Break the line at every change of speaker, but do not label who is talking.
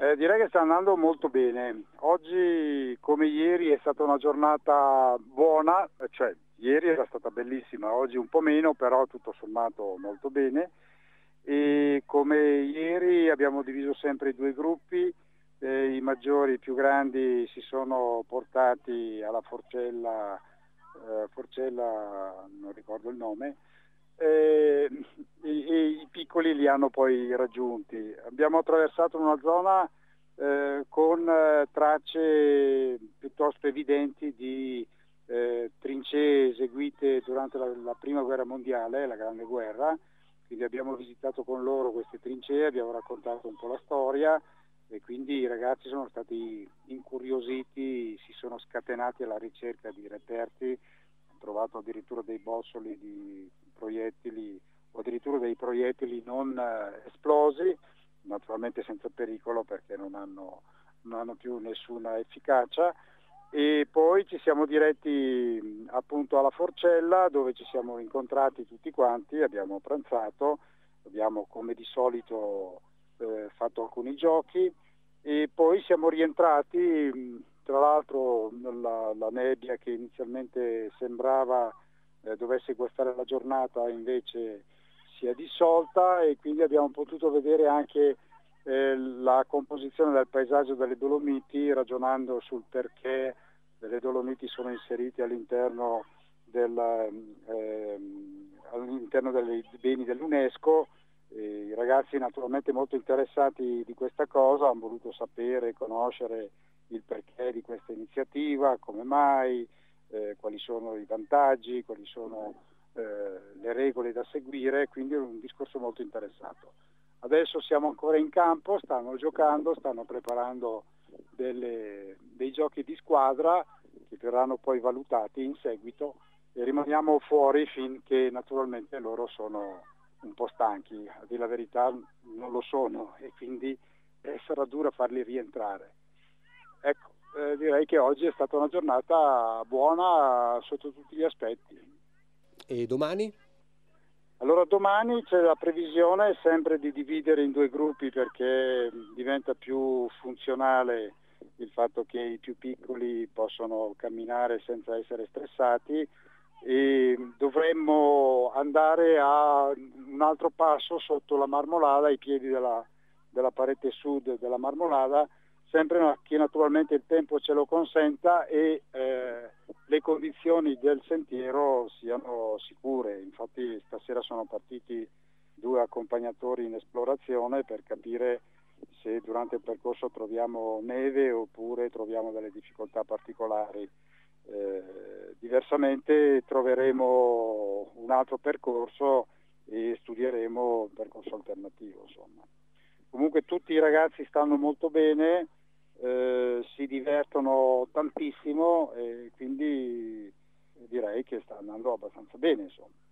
Direi che sta andando molto bene. Oggi, come ieri, è stata una giornata buona, cioè ieri era stata bellissima, oggi un po' meno, però tutto sommato molto bene. E come ieri abbiamo diviso sempre i due gruppi, i maggiori, i più grandi si sono portati alla Forcella, non ricordo il nome, i piccoli li hanno poi raggiunti. Abbiamo attraversato una zona con tracce piuttosto evidenti di trincee eseguite durante la prima guerra mondiale, la Grande Guerra, quindi abbiamo visitato con loro queste trincee, abbiamo raccontato un po' la storia e quindi i ragazzi sono stati incuriositi, si sono scatenati alla ricerca di reperti, hanno trovato addirittura dei bossoli di proiettili o addirittura dei proiettili non esplosi, naturalmente senza pericolo perché non hanno più nessuna efficacia. E poi ci siamo diretti appunto alla Forcella, dove ci siamo incontrati tutti quanti, abbiamo pranzato, abbiamo come di solito fatto alcuni giochi e poi siamo rientrati. Tra l'altro la nebbia che inizialmente sembrava dovesse guastare la giornata invece si è dissolta e quindi abbiamo potuto vedere anche la composizione del paesaggio delle Dolomiti, ragionando sul perché le Dolomiti sono inserite all'interno dei beni dell'UNESCO. I ragazzi naturalmente molto interessati di questa cosa hanno voluto sapere, conoscere il perché di questa iniziativa, come mai, quali sono i vantaggi, quali sono le regole da seguire, quindi è un discorso molto interessato. Adesso siamo ancora in campo, stanno giocando, stanno preparando dei giochi di squadra che verranno poi valutati in seguito e rimaniamo fuori finché naturalmente loro sono un po' stanchi, a dire la verità non lo sono e quindi sarà dura farli rientrare. Ecco, direi che oggi è stata una giornata buona sotto tutti gli aspetti.
E domani?
Allora domani c'è la previsione sempre di dividere in due gruppi perché diventa più funzionale il fatto che i più piccoli possono camminare senza essere stressati e dovremmo andare a un altro passo sotto la Marmolada, ai piedi della parete sud della Marmolada, sempre che naturalmente il tempo ce lo consenta e le condizioni del sentiero siano sicure. Infatti stasera sono partiti due accompagnatori in esplorazione per capire se durante il percorso troviamo neve oppure troviamo delle difficoltà particolari. Diversamente troveremo un altro percorso e studieremo un percorso alternativo, insomma. Comunque tutti i ragazzi stanno molto bene, si divertono tantissimo e quindi direi che sta andando abbastanza bene, insomma.